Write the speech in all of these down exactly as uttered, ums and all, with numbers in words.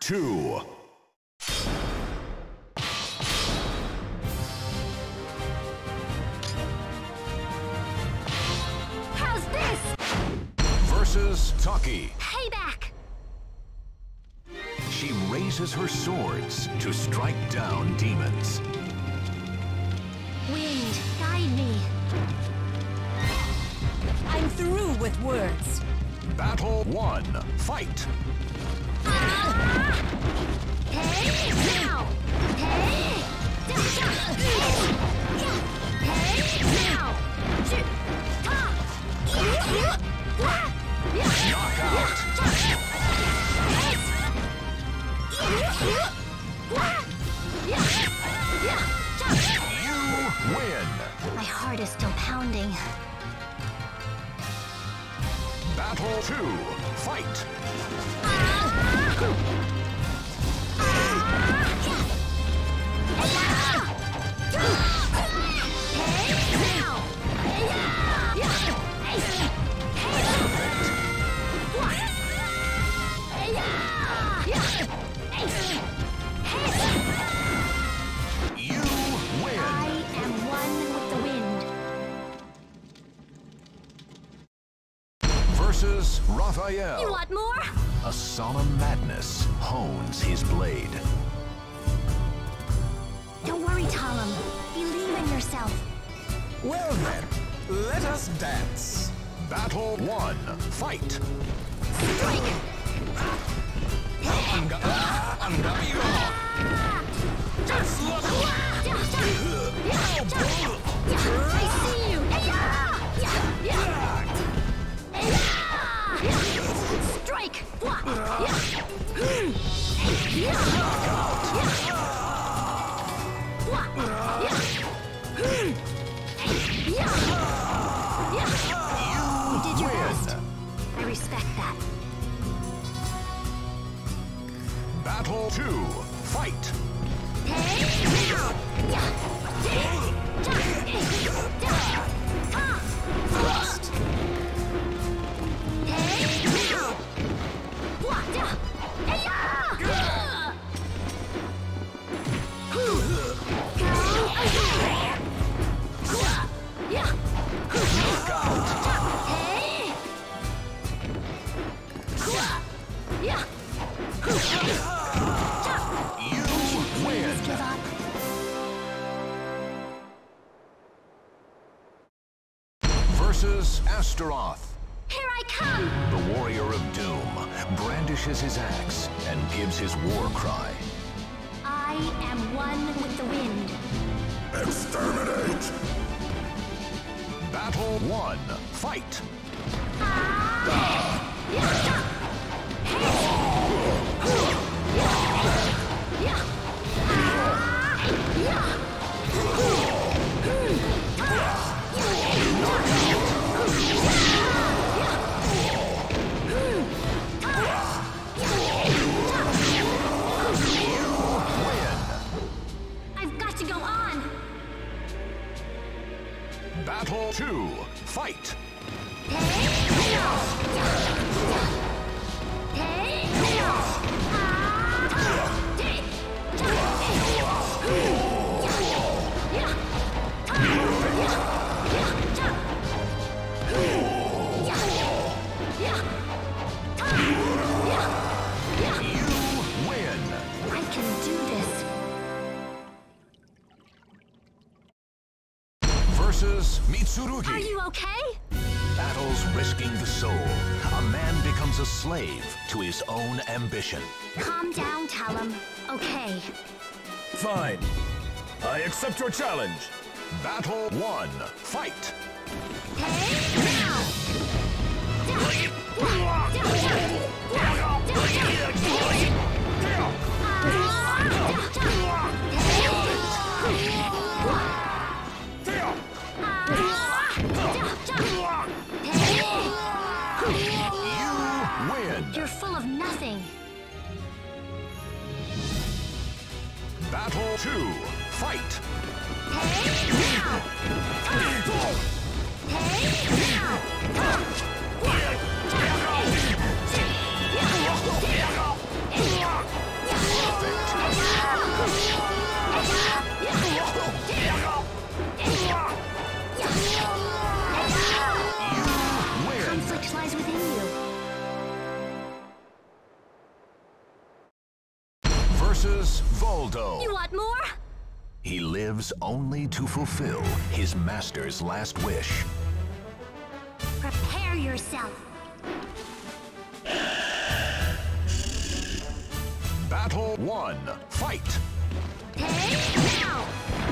two. How's this? Versus Taki. Payback! She raises her swords to strike down demons. Wind, guide me. I'm through with words. Battle one. Fight. Ah! Hey, now! Hey! Da, da, hey! Yeah! Hey, now! Shoot! Ta! Yeah! Yeah! Wah! Yeah! Knockout. Yeah! Hey! Yeah! Yeah! Wah! Yeah! Yeah! Ta! You win. My heart is still pounding. Battle two. Fight. You win. I am one with the wind. Versus Raphael. You want more? A solemn madness hones his blade. Don't worry, Talim. Believe in yourself. Well then, let us dance. Battle one. Fight. Strike! Anga, anga, yo. Just look. I see you! Strike! You did your best. I respect that. Battle two. Fight. Thrust. You win. Give up. Versus Astaroth. Here I come! The warrior of doom brandishes his axe and gives his war cry. I am one with the wind. Exterminate! Battle one. Fight! I've got to go on! Battle two. Fight! You win. I can do this. Versus Mitsurugi. Are you okay? Battles risking the soul. A man becomes a slave to his own ambition. Calm down, Talim. Okay. Fine. I accept your challenge. Battle one. Fight! You win. You're full of nothing. Battle two. Fight! versus Voldo. You want more? He lives only to fulfill his master's last wish. Prepare yourself. Battle one. Fight. Hey, now!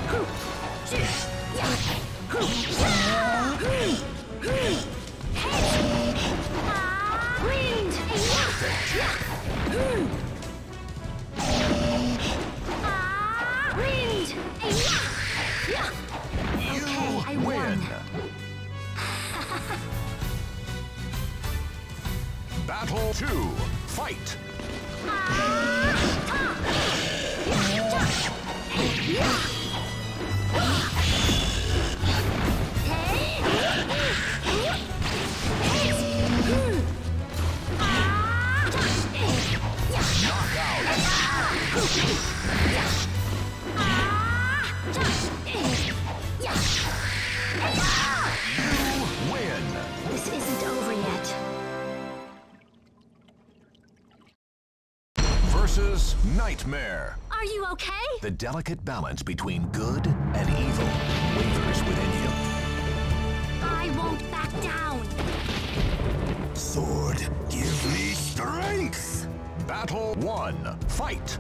Wind! Wind! You Okay, I win. won. Battle two. Fight. You win. This isn't over yet. Versus Nightmare. Are you okay? The delicate balance between good and evil wavers within him. I won't back down. Sword, give me strength. Battle one. Fight.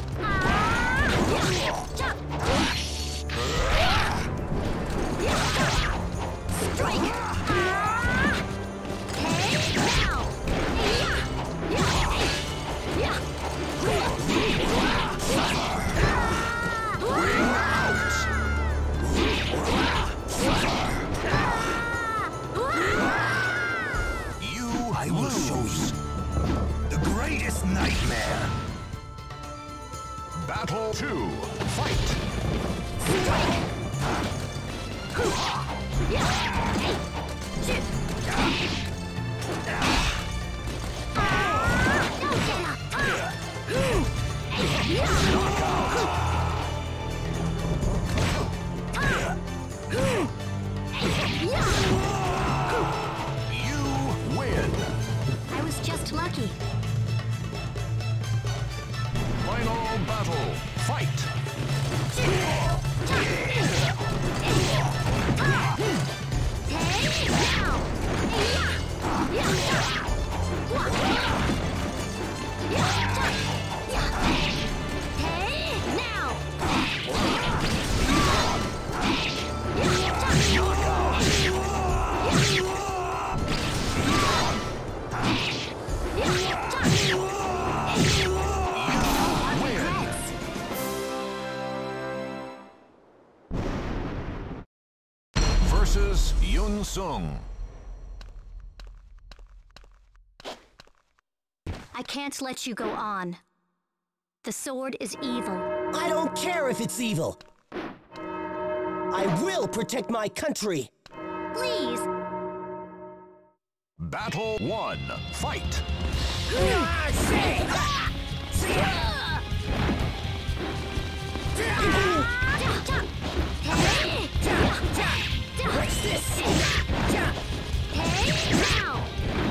Strike! Hey, now! You I will show you the greatest nightmare. Battle two. Fight. You win. I was just lucky. Final battle. Fight. Versus Yun Sung. I can't let you go on. The sword is evil. I don't care if it's evil. I will protect my country. Please. Battle one. Fight. What's this? Hey, now!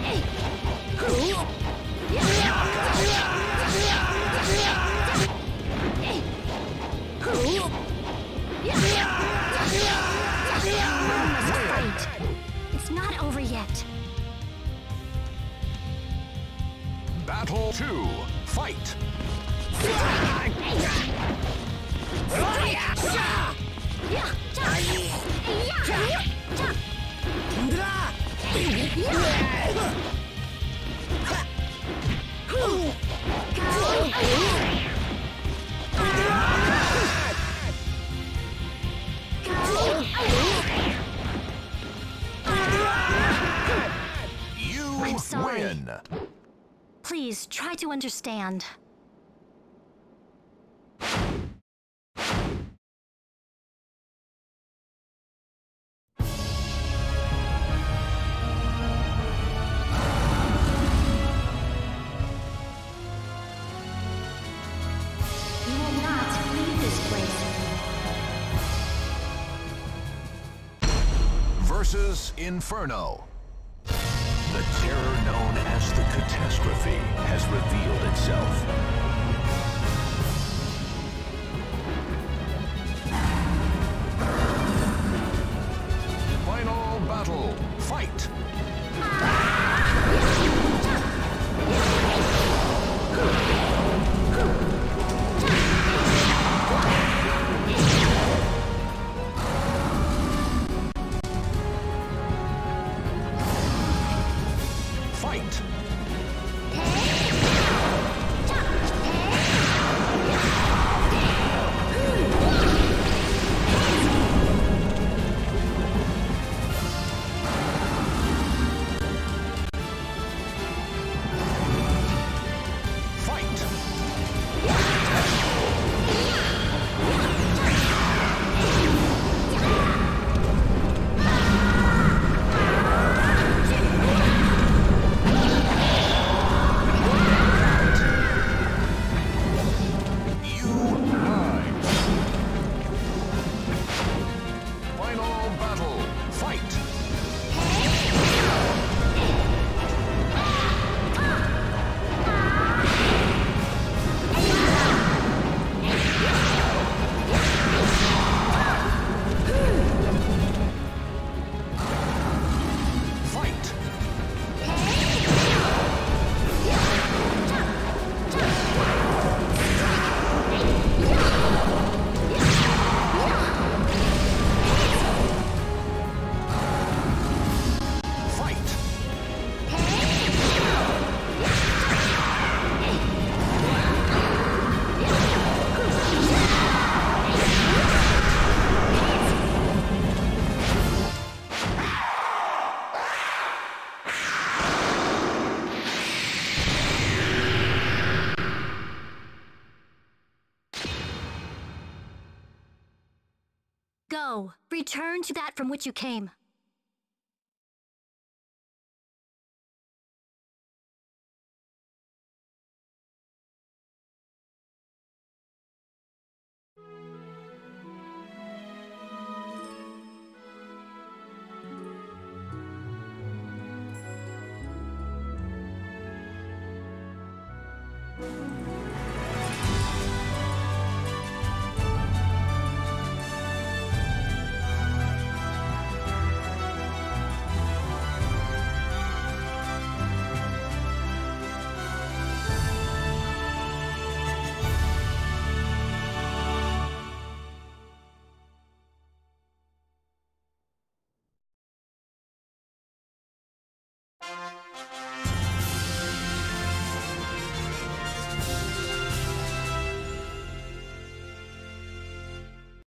One must fight. It's not over yet. Battle two. Fight. You I'm sorry. win. Please try to understand. You will not leave this place. Versus Inferno. The terror known as the catastrophe has revealed itself. Go. Return to that from which you came.